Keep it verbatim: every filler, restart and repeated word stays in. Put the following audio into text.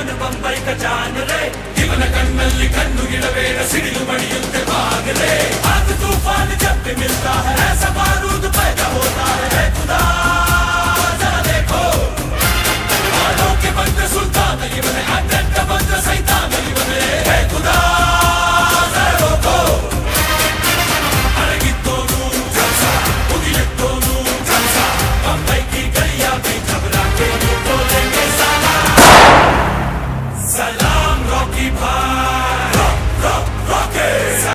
ನಾನು ಬಂಬೈಕ ಜಾನ್ ರೇ ಇವನ ಕಣ್ಣಲ್ಲಿ ಕಣ್ಣು ಗಿಡಬೇಡ ಸಿಡಿಲು